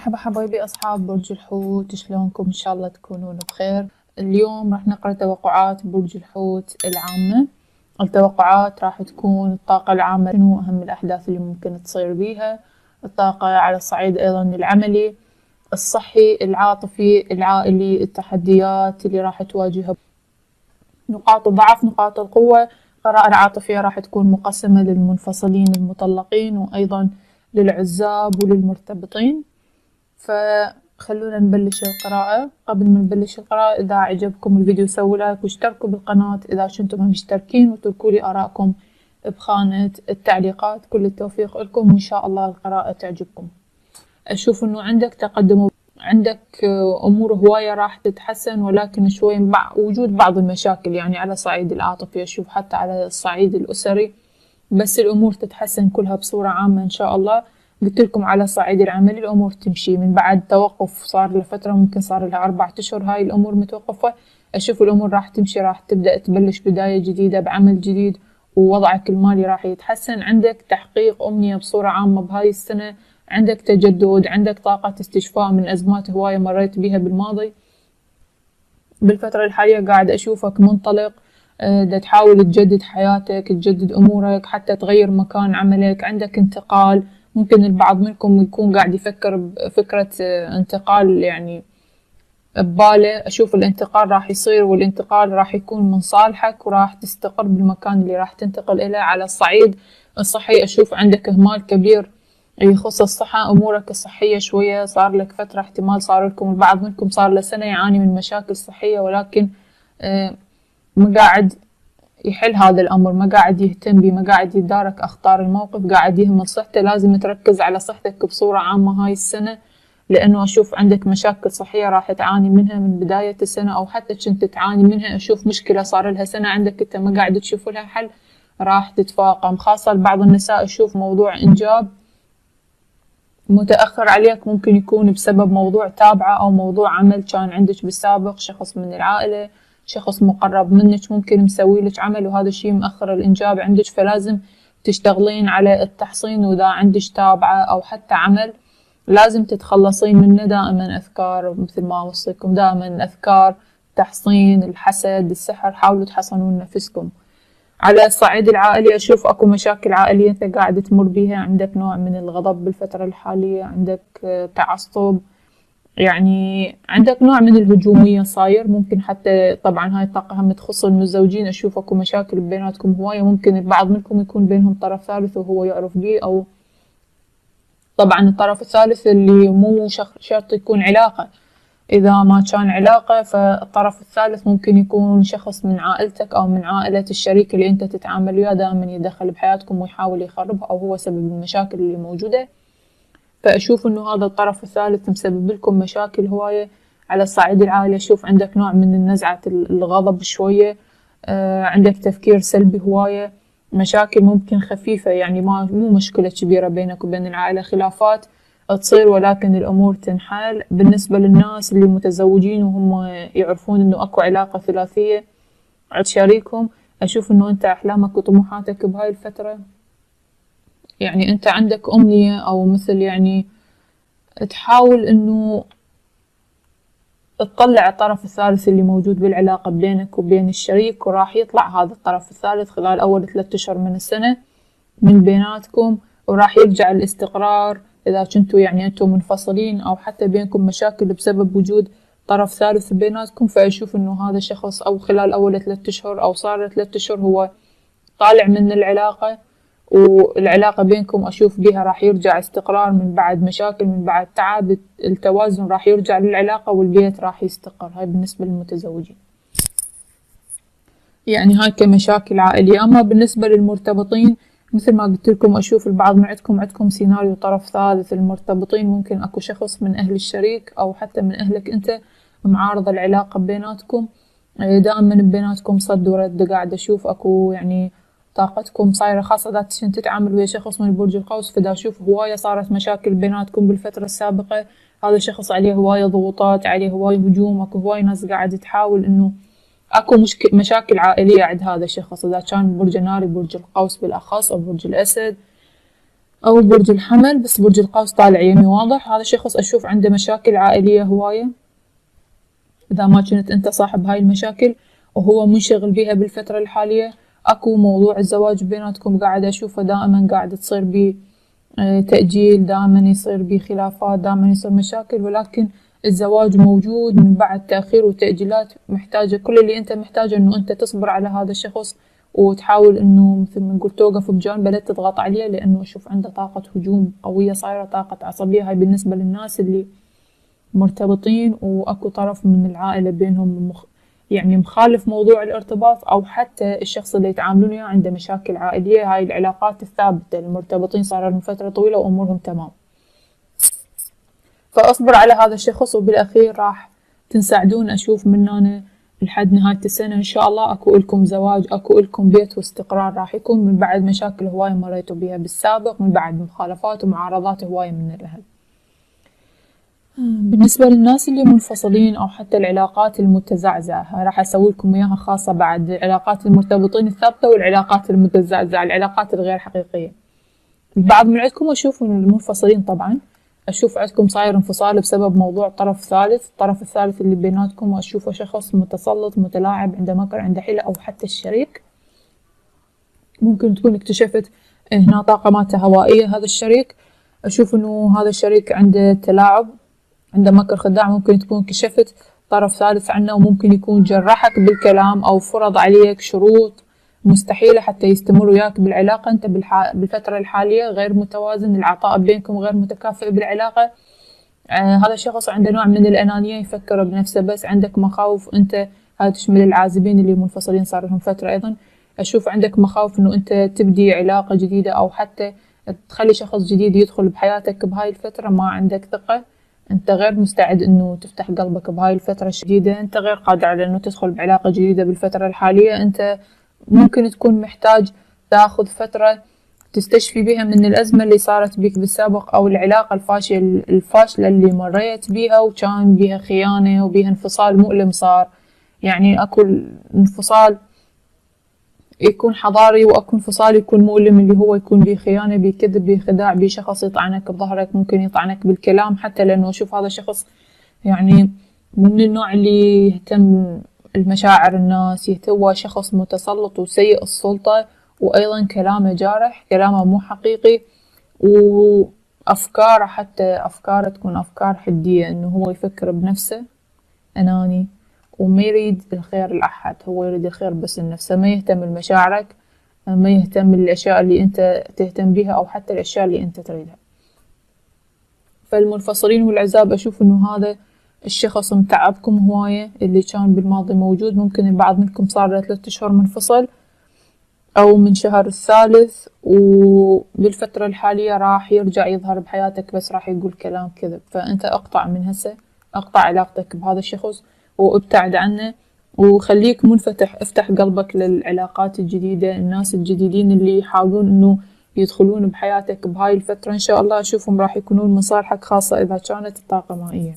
مرحبا حبايبي أصحاب برج الحوت، شلونكم؟ إن شاء الله تكونون بخير. اليوم راح نقرأ توقعات برج الحوت العامة. التوقعات راح تكون الطاقة العامة، شنو أهم الأحداث اللي ممكن تصير بيها، الطاقة على الصعيد أيضا العملي، الصحي، العاطفي، العائلي، التحديات اللي راح تواجهها، نقاط الضعف، نقاط القوة. القراءة العاطفية راح تكون مقسمة للمنفصلين المطلقين وأيضا للعزاب وللمرتبطين. فخلونا نبلش القراءة. قبل ما نبلش القراءة، إذا عجبكم الفيديو سووا لايك واشتركوا بالقناة إذا كنتم مشتركين، وتركوا لي آراءكم بخانة التعليقات. كل التوفيق لكم وإن شاء الله القراءة تعجبكم. أشوف إنه عندك تقدم، عندك أمور هواية راح تتحسن، ولكن شوي مع وجود بعض المشاكل يعني على صعيد العاطفي، أشوف حتى على الصعيد الأسري، بس الأمور تتحسن كلها بصورة عامة إن شاء الله. قلت لكم على صعيد العمل الأمور تمشي من بعد توقف صار لفترة، ممكن صار لها 4 أشهر هاي الأمور متوقفة. أشوف الأمور راح تمشي، راح تبدأ تبلش بداية جديدة بعمل جديد، ووضعك المالي راح يتحسن. عندك تحقيق أمنية بصورة عامة بهاي السنة، عندك تجدد، عندك طاقة استشفاء من أزمات هواية مريت بيها بالماضي. بالفترة الحالية قاعد أشوفك منطلق، دا تحاول تجدد حياتك، تجدد أمورك، حتى تغير مكان عملك. عندك انتقال، ممكن البعض منكم يكون قاعد يفكر بفكرة انتقال يعني بباله. أشوف الانتقال راح يصير، والانتقال راح يكون من صالحك، وراح تستقر بالمكان اللي راح تنتقل إليه. على الصعيد الصحي أشوف عندك إهمال كبير يخص الصحة، أمورك الصحية شوية صار لك فترة، احتمال صار لكم البعض منكم صار له سنة يعاني من مشاكل صحية، ولكن ما قاعد يحل هذا الأمر، ما قاعد يهتم بيه، ما قاعد يتدارك أخطار الموقف، قاعد يهمل صحته. لازم تركز على صحتك بصورة عامة هاي السنة، لأنه أشوف عندك مشاكل صحية راح تعاني منها من بداية السنة، أو حتى كنت تعاني منها. أشوف مشكلة صار لها سنة عندك أنت ما قاعد تشوف لها حل، راح تتفاقم. خاصة لبعض النساء أشوف موضوع إنجاب متأخر عليك، ممكن يكون بسبب موضوع تابعة أو موضوع عمل كان عندك بالسابق، شخص من العائلة، شخص مقرب منك ممكن مسوي لك عمل، وهذا الشيء مأخر الإنجاب عندك. فلازم تشتغلين على التحصين، وإذا عندك تابعة أو حتى عمل لازم تتخلصين منه. دائما أذكار مثل ما أوصيكم، دائما أذكار تحصين الحسد السحر، حاولوا تحصنون نفسكم. على الصعيد العائلي أشوف أكو مشاكل عائلية أنت قاعد تمر بيها، عندك نوع من الغضب بالفترة الحالية، عندك تعصب، يعني عندك نوع من الهجومية صاير. ممكن حتى طبعا هاي الطاقة هم تخص المتزوجين، أشوف أكو مشاكل بيناتكم هواية، ممكن البعض منكم يكون بينهم طرف ثالث وهو يعرف بيه، أو طبعا الطرف الثالث اللي مو شرط يكون علاقة. إذا ما كان علاقة فالطرف الثالث ممكن يكون شخص من عائلتك أو من عائلة الشريك اللي أنت تتعامل وياه، دائما يدخل بحياتكم ويحاول يخربها، أو هو سبب المشاكل اللي موجودة. فأشوف إنه هذا الطرف الثالث مسبب لكم مشاكل هواية. على الصعيد العائلي أشوف عندك نوع من النزعة الغضب شوية، عندك تفكير سلبي هواية، مشاكل ممكن خفيفة يعني مو مشكلة كبيرة بينك وبين العائلة، خلافات تصير ولكن الأمور تنحل. بالنسبة للناس اللي متزوجين وهم يعرفون إنه أكو علاقة ثلاثية عند شريكهم، أشوف إنه أنت أحلامك وطموحاتك بهاي الفترة، يعني أنت عندك أمنية أو مثل يعني تحاول إنه تطلع الطرف الثالث اللي موجود بالعلاقة بينك وبين الشريك، وراح يطلع هذا الطرف الثالث خلال أول 3 أشهر من السنة من بيناتكم، وراح يرجع الاستقرار. إذا كنتوا يعني أنتم منفصلين أو حتى بينكم مشاكل بسبب وجود طرف ثالث بيناتكم، فأشوف إنه هذا الشخص أو خلال أول 3 أشهر أو صار 3 أشهر هو طالع من العلاقة، والعلاقة بينكم أشوف بيها راح يرجع استقرار من بعد مشاكل، من بعد تعب، التوازن راح يرجع للعلاقة والبيت راح يستقر. هاي بالنسبة للمتزوجين، يعني هاي كمشاكل عائلية. أما بالنسبة للمرتبطين مثل ما قلت لكم، أشوف البعض من عندكم سيناريو طرف ثالث. المرتبطين ممكن أكو شخص من أهل الشريك أو حتى من أهلك أنت معارضة العلاقة بيناتكم، دائما بيناتكم صد ورد. قاعد أشوف أكو يعني طاقتكم صايرة، خاصة إذا كنت تتعامل ويا شخص من برج القوس، فدا أشوف هواية صارت مشاكل بيناتكم بالفترة السابقة. هذا الشخص عليه هواية ضغوطات، عليه هواية هجوم، أكو هواية ناس قاعد تحاول إنه أكو مشاكل عائلية عند هذا الشخص، إذا كان برج ناري برج القوس بالأخص أو برج الأسد. أو برج الحمل. بس برج القوس طالع يمي واضح. هذا الشخص أشوف عنده مشاكل عائلية هواية، إذا ما كنت أنت صاحب هاي المشاكل وهو منشغل بيها بالفترة الحالية. أكو موضوع الزواج بيناتكم قاعد أشوفه دائما قاعد تصير بيه تأجيل، دائما يصير بيه خلافات، دائما يصير مشاكل، ولكن الزواج موجود من بعد تأخير وتأجيلات. محتاجة كل اللي أنت محتاجه إنه أنت تصبر على هذا الشخص، وتحاول إنه مثل ما نقول توقف بجانبه، لا تضغط عليه، لأنه أشوف عنده طاقة هجوم قوية صايرة، طاقة عصبية. هاي بالنسبة للناس اللي مرتبطين وأكو طرف من العائلة بينهم يعني مخالف موضوع الارتباط، أو حتى الشخص اللي يتعاملون وياه عنده مشاكل عائلية. هاي العلاقات الثابتة المرتبطين صار لهم فترة طويلة وأمورهم تمام. فأصبر على هذا الشخص، وبالأخير راح تنساعدون. أشوف من أنا لحد نهاية السنة إن شاء الله أكو لكم زواج، أكو لكم بيت واستقرار راح يكون من بعد مشاكل هواية مريتوا بيها بالسابق، من بعد مخالفات ومعارضات هواية من الأهل. بالنسبة للناس اللي منفصلين أو حتى العلاقات المتزعزعة، راح أسوي لكم إياها خاصة بعد علاقات المرتبطين الثابتة والعلاقات المتزعزعة، العلاقات الغير حقيقية. البعض من عندكم أشوف إن المنفصلين طبعا أشوف عندكم صاير انفصال بسبب موضوع طرف ثالث. الطرف الثالث اللي بيناتكم وأشوفه شخص متسلط متلاعب، عنده مكر، عنده حيلة، أو حتى الشريك ممكن تكون اكتشفت هنا طاقة مالته هوائية. هذا الشريك أشوف إنه هذا الشريك عنده تلاعب، عنده مكر خداع. ممكن تكون كشفت طرف ثالث عنه، وممكن يكون جرحك بالكلام أو فرض عليك شروط مستحيلة حتى يستمر وياك بالعلاقة. أنت بالفترة الحالية غير متوازن، العطاء بينكم غير متكافئ بالعلاقة. هذا الشخص عنده نوع من الأنانية، يفكر بنفسه بس. عندك مخاوف أنت، هذا تشمل العازبين اللي منفصلين صار لهم فترة أيضا. أشوف عندك مخاوف إنه أنت تبدي علاقة جديدة، أو حتى تخلي شخص جديد يدخل بحياتك بهاي الفترة. ما عندك ثقة، أنت غير مستعد إنه تفتح قلبك بهاي الفترة الجديدة، أنت غير قادر على إنه تدخل بعلاقة جديدة بالفترة الحالية. أنت ممكن تكون محتاج تاخذ فترة تستشفي بها من الأزمة اللي صارت بيك بالسابق، أو العلاقة الفاشلة اللي مريت بيها وكان بيها خيانة وبيها انفصال مؤلم صار. يعني أكو انفصال يكون حضاري، وأكو انفصال يكون مؤلم، اللي هو يكون بيه خيانة، بيه كذب، بيه خداع، بيه شخص يطعنك بظهرك، ممكن يطعنك بالكلام حتى، لأنه أشوف هذا الشخص يعني من النوع اللي يهتم المشاعر الناس، هو شخص متسلط وسيء السلطة، وأيضا كلامه جارح، كلامه مو حقيقي، وأفكاره حتى أفكاره تكون أفكار حدية، إنه هو يفكر بنفسه، أناني، وما يريد الخير لأحد، هو يريد الخير بس لنفسه، ما يهتم لمشاعرك، ما يهتم للأشياء اللي أنت تهتم بيها أو حتى الأشياء اللي أنت تريدها. فالمنفصلين والعزاب أشوف إنه هذا الشخص متعبكم هواية، اللي كان بالماضي موجود. ممكن البعض منكم صار له 3 أشهر منفصل، أو من شهر الثالث، وبالفترة الحالية راح يرجع يظهر بحياتك، بس راح يقول كلام كذب. فأنت أقطع من هسه، أقطع علاقتك بهذا الشخص وابتعد عنه، وخليك منفتح، افتح قلبك للعلاقات الجديدة، الناس الجديدين اللي يحاولون إنه يدخلون بحياتك بهاي الفترة. إن شاء الله أشوفهم راح يكونون من صالحك، خاصة إذا كانت الطاقة مائية.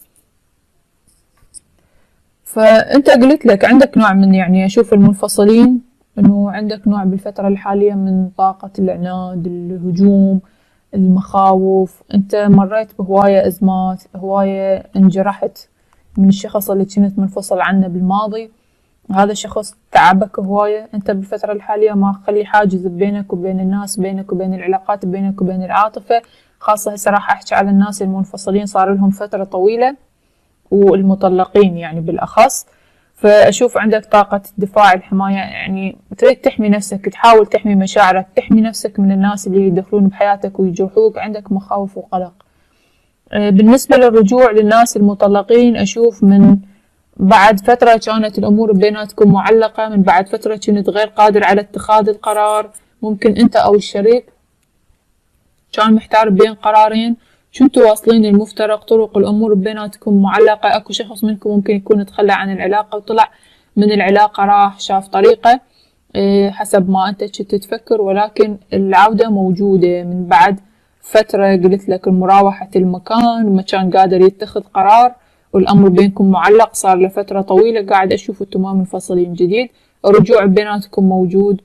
فأنت قلت لك عندك نوع من، يعني أشوف المنفصلين إنه عندك نوع بالفترة الحالية من طاقة العناد، الهجوم، المخاوف. أنت مريت بهواية أزمات، هواية انجرحت من الشخص اللي كنت منفصل عنه بالماضي. هذا الشخص تعبك هواية. أنت بالفترة الحالية ما خلي حاجز بينك وبين الناس، بينك وبين العلاقات، بينك وبين العاطفة. خاصة هسه راح أحكي على الناس المنفصلين صار لهم فترة طويلة، والمطلقين يعني بالأخص. فأشوف عندك طاقة الدفاع، الحماية، يعني تريد تحمي نفسك، تحاول تحمي مشاعرك، تحمي نفسك من الناس اللي يدخلون بحياتك ويجرحوك. عندك مخاوف وقلق. بالنسبة للرجوع للناس المطلقين، أشوف من بعد فترة كانت الأمور بيناتكم معلقة، من بعد فترة كنت غير قادر على اتخاذ القرار. ممكن أنت أو الشريك كان محتار بين قرارين، كنتوا واصلين المفترق، طرق الأمور بيناتكم معلقة. أكو شخص منكم ممكن يكون تخلى عن العلاقة وطلع من العلاقة، راح شاف طريقة حسب ما أنت كنت تفكر، ولكن العودة موجودة من بعد فترة. قلت لك مراوحة المكان، ما كان قادر يتخذ قرار، والأمر بينكم معلق صار لفترة طويلة. قاعد أشوف أنتم ما منفصلين جديد، الرجوع بيناتكم موجود،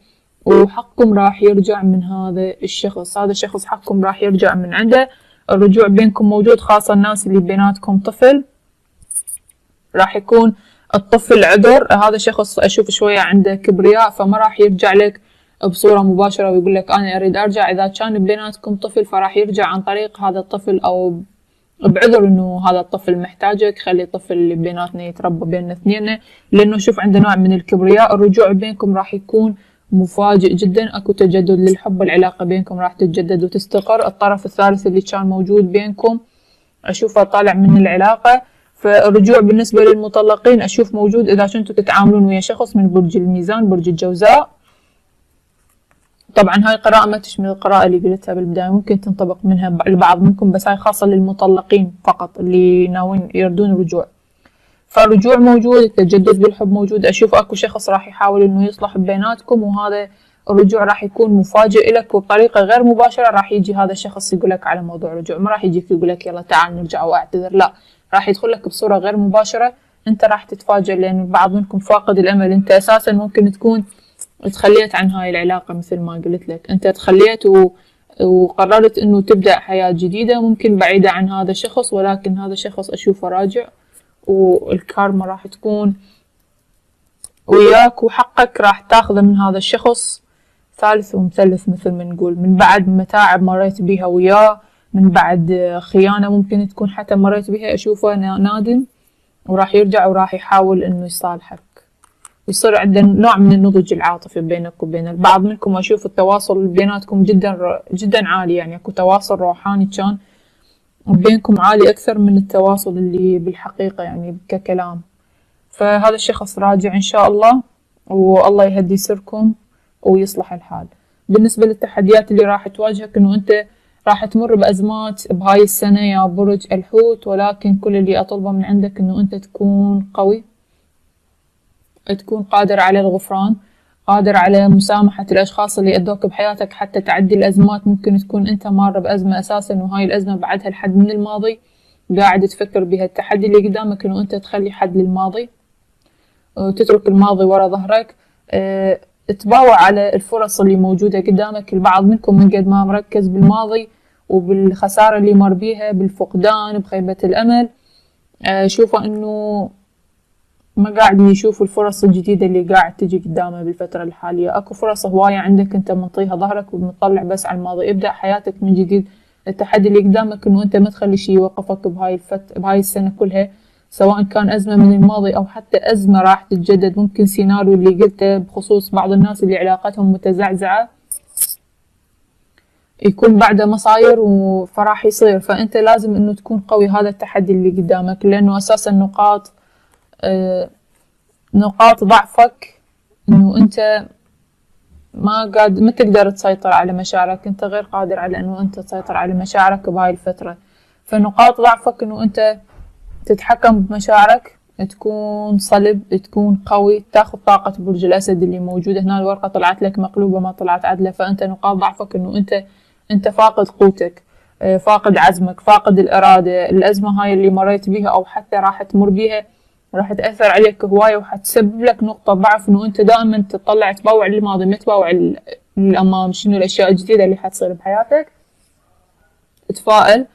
وحقكم راح يرجع من هذا الشخص. هذا الشخص حقكم راح يرجع من عنده. الرجوع بينكم موجود، خاصة الناس اللي بيناتكم طفل، راح يكون الطفل عذر. هذا الشخص أشوف شوية عنده كبرياء، فما راح يرجع لك بصورة مباشرة ويقول لك أنا أريد أرجع. إذا كان بيناتكم طفل فراح يرجع عن طريق هذا الطفل، أو بعذر إنه هذا الطفل محتاجك، خلي الطفل اللي بيناتنا يتربى بيننا اثنين. لأنه شوف عنده نوع من الكبرياء. الرجوع بينكم راح يكون مفاجئ جدا، أكو تجدد للحب، العلاقة بينكم راح تتجدد وتستقر. الطرف الثالث اللي كان موجود بينكم أشوفه طالع من العلاقة. فالرجوع بالنسبة للمطلقين أشوف موجود إذا كنتوا تتعاملون ويا شخص من برج الميزان، برج الجوزاء. طبعا هاي القراءة ما تشمل القراءة اللي قلتها بالبداية، ممكن تنطبق منها البعض منكم، بس هاي خاصة للمطلقين فقط اللي ناويين يردون الرجوع. فالرجوع موجود، التجدد بالحب موجود. أشوف أكو شخص راح يحاول إنه يصلح بيناتكم، وهذا الرجوع راح يكون مفاجئ لك وبطريقة غير مباشرة. راح يجي هذا الشخص يقولك على موضوع الرجوع، ما راح يجيك يقولك يلا تعال نرجع وأعتذر، لا، راح يدخل لك بصورة غير مباشرة. أنت راح تتفاجئ لأن البعض منكم فاقد الأمل. أنت أساسا ممكن تكون تخليت عن هاي العلاقة، مثل ما قلت لك أنت تخليت وقررت إنه تبدأ حياة جديدة، ممكن بعيدة عن هذا الشخص، ولكن هذا الشخص أشوفه راجع، والكارما راح تكون وياك، وحقك راح تاخذه من هذا الشخص ثالث ومثلث مثل ما نقول، من بعد متاعب مريت بيها وياه، من بعد خيانة ممكن تكون حتى مريت بيها. أشوفه نادم وراح يرجع وراح يحاول إنه يصالحك، يصير عندنا نوع من النضج العاطفي بينك وبين البعض منكم. أشوف التواصل بيناتكم جدا عالي، يعني أكو تواصل روحاني كان بينكم عالي أكثر من التواصل اللي بالحقيقة يعني ككلام. فهذا الشخص راجع إن شاء الله، والله يهدي سركم ويصلح الحال. بالنسبة للتحديات اللي راح تواجهك، إنه أنت راح تمر بأزمات بهاي السنة يا برج الحوت، ولكن كل اللي أطلبه من عندك إنه أنت تكون قوي، تكون قادر على الغفران، قادر على مسامحة الأشخاص اللي أذوك بحياتك حتى تعدي الأزمات. ممكن تكون أنت مار بأزمة أساسا وهاي الأزمة بعدها الحد من الماضي، قاعد تفكر بها. التحدي اللي قدامك إنه أنت تخلي حد للماضي وتترك الماضي ورا ظهرك. تباوع على الفرص اللي موجودة قدامك. البعض منكم من قد ما مركز بالماضي وبالخسارة اللي مر بيها، بالفقدان، بخيبة الأمل، شوفوا إنه ما قاعد يشوف الفرص الجديدة اللي قاعد تجي قدامه بالفترة الحالية. اكو فرص هواية عندك انت منطيها ظهرك ومطلع بس على الماضي. ابدأ حياتك من جديد. التحدي اللي قدامك انه انت ما تخلي شي يوقفك بهاي السنة كلها، سواء كان أزمة من الماضي أو حتى أزمة راح تتجدد. ممكن سيناريو اللي قلته بخصوص بعض الناس اللي علاقاتهم متزعزعة يكون بعده مصاير فراح يصير. فأنت لازم إنه تكون قوي. هذا التحدي اللي قدامك، لأنه أساسا نقاط ضعفك إنه أنت ما تقدر تسيطر على مشاعرك. أنت غير قادر على إنه أنت تسيطر على مشاعرك بهاي الفترة. فنقاط ضعفك إنه أنت تتحكم بمشاعرك، تكون صلب، تكون قوي، تاخذ طاقة برج الأسد اللي موجودة هنا. الورقة طلعت لك مقلوبة ما طلعت عدلة. فأنت نقاط ضعفك إنه أنت فاقد قوتك، فاقد عزمك، فاقد الإرادة. الأزمة هاي اللي مريت بيها أو حتى راح تمر بيها راح تأثر عليك هواية، وحتسبب لك نقطة ضعف إنه أنت دائما تطلع تباوع للماضي، ما تباوع للأمام. شنو الأشياء الجديدة اللي حتصير بحياتك. تفائل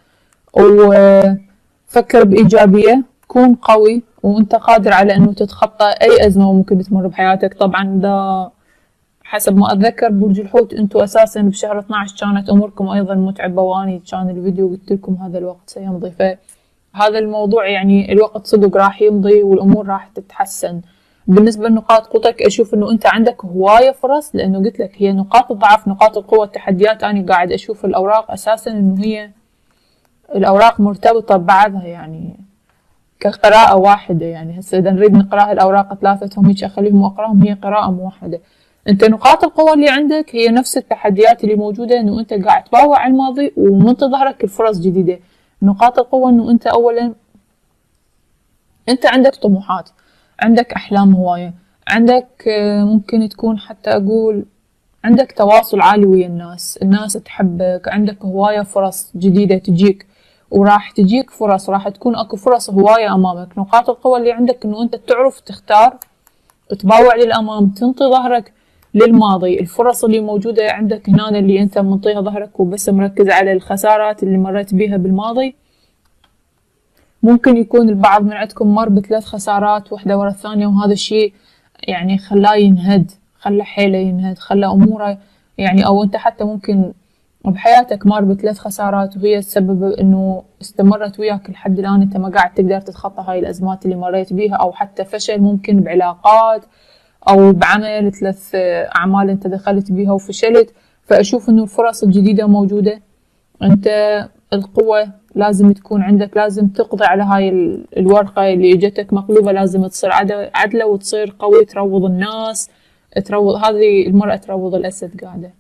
وفكر بإيجابية، كون قوي وأنت قادر على إنه تتخطى أي أزمة ممكن تمر بحياتك. طبعا ده حسب ما أتذكر برج الحوت أنتوا أساسا بشهر 12 كانت أموركم أيضا متعبة، وأني كان الفيديو قلت لكم هذا الوقت سيمضي. هذا الموضوع يعني الوقت صدق راح يمضي والأمور راح تتحسن. بالنسبة لنقاط قوتك أشوف إنه أنت عندك هواية فرص، لأنه قلت لك هي نقاط الضعف نقاط القوة التحديات. أنا قاعد أشوف الأوراق أساسا إنه هي الأوراق مرتبطة ببعضها، يعني كقراءة واحدة. يعني هسه إذا نريد نقرأ الأوراق ثلاثتهم هيك أخليهم وأقرأهم، هي قراءة موحدة. أنت نقاط القوة اللي عندك هي نفس التحديات اللي موجودة، إنه أنت قاعد تباوع على الماضي ومنتظرك الفرص جديدة. نقاط القوة إنه أنت أولا أنت عندك طموحات، عندك أحلام هواية، عندك ممكن تكون حتى أقول عندك تواصل عالي ويا الناس تحبك، عندك هواية فرص جديدة تجيك، وراح تجيك فرص، راح تكون أكو فرص هواية أمامك. نقاط القوة اللي عندك إنه أنت تعرف تختار، تباوع للأمام، تنطي ظهرك للماضي. الفرص اللي موجودة عندك هنا اللي انت منطيها ظهرك وبس مركز على الخسارات اللي مريت بيها بالماضي، ممكن يكون البعض من عندكم مر ب3 خسارات واحدة ورا الثانية، وهذا الشيء يعني خلاه ينهد، خلى حيله ينهد، خلى أموره يعني، أو أنت حتى ممكن بحياتك مر ب3 خسارات وهي السبب إنه استمرت وياك لحد الآن أنت ما قاعد تقدر تتخطى هاي الأزمات اللي مريت بيها، أو حتى فشل ممكن بعلاقات أو بعمل 3 أعمال أنت دخلت بيها وفشلت. فأشوف إنه الفرص الجديدة موجودة، أنت القوة لازم تكون عندك، لازم تقضي على هاي الورقة اللي اجتك مقلوبة، لازم تصير عدلة وتصير قوي، تروض الناس، تروض هذه المرأة تروض الأسد قاعدة.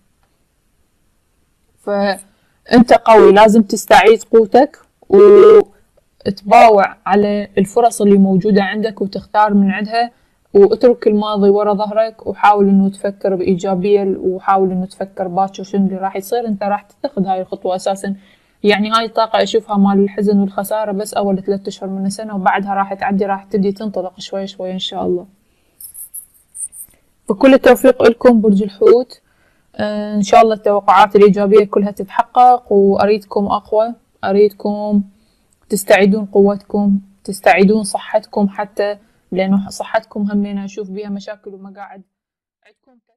فأنت قوي، لازم تستعيد قوتك وتباوع على الفرص اللي موجودة عندك وتختار من عندها، واترك الماضي ورا ظهرك وحاول انه تفكر بإيجابية، وحاول انه تفكر باكر شنو اللي راح يصير. انت راح تتخذ هاي الخطوة اساسا، يعني هاي الطاقة اشوفها مال الحزن والخسارة بس اول 3 اشهر من السنة، وبعدها راح تعدي، راح تبدي تنطلق شوي شوي ان شاء الله. بكل التوفيق لكم برج الحوت. ان شاء الله التوقعات الايجابية كلها تتحقق، واريدكم اقوى، اريدكم تستعيدون قوتكم، تستعيدون صحتكم، حتى لانه صحتكم همين اشوف بيها مشاكل ومقاعد عندكم.